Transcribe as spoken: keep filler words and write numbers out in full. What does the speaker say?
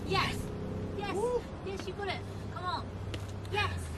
Yes. Yes. Woo. Yes, you got it. Come on. Yes.